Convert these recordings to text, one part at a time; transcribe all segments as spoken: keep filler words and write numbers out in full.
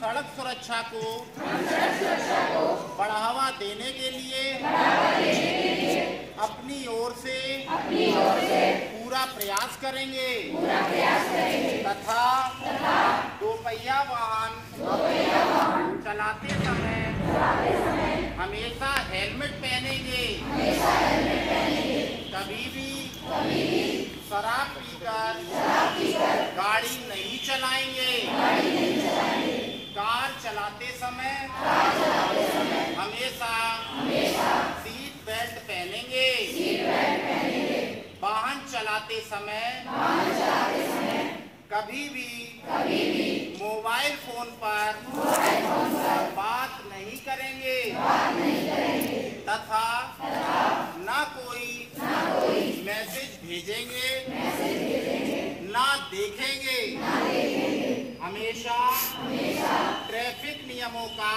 सड़क सुरक्षा को बढ़ावा देने के लिए अपनी ओर से पूरा प्रयास करेंगे तथा दोपहिया वाहन चलाते समय हमेशा हेलमेट पहनेंगे। कभी भी शराब पीकर गाड़ी नहीं चलाएंगे। कार चलाते समय हमेशा सीट बेल्ट पहनेंगे। वाहन चलाते समय कभी भी मोबाइल फोन पर बात नहीं करेंगे तथा ना कोई मैसेज भेजेंगे ना देखेंगे। हमेशा ट्रैफिक नियमों का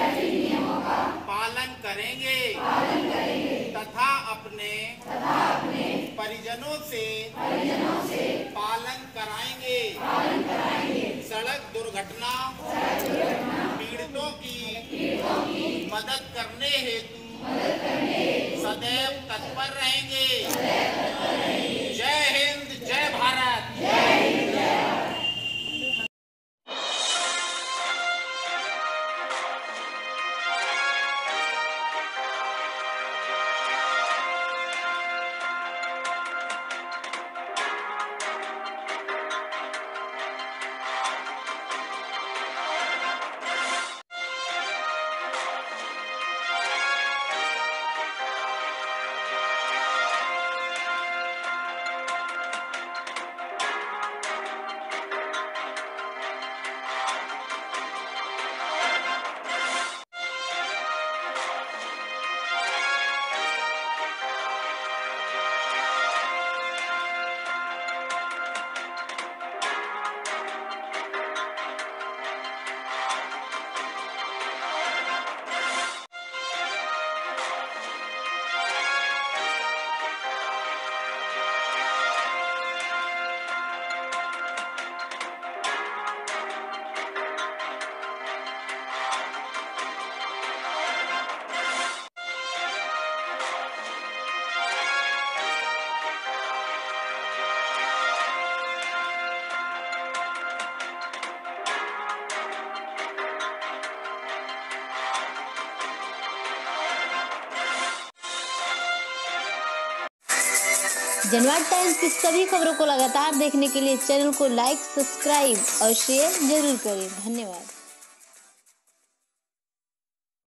पालन करेंगे तथा अपने परिजनों से पालन कराएंगे। सड़क दुर्घटना पीड़ितों की मदद करने हेतु सदैव तत्पर रहेंगे। जय हिंद, जय भारत। जनवाद टाइम्स की सभी खबरों को लगातार देखने के लिए चैनल को लाइक, सब्सक्राइब और शेयर जरूर करें। धन्यवाद।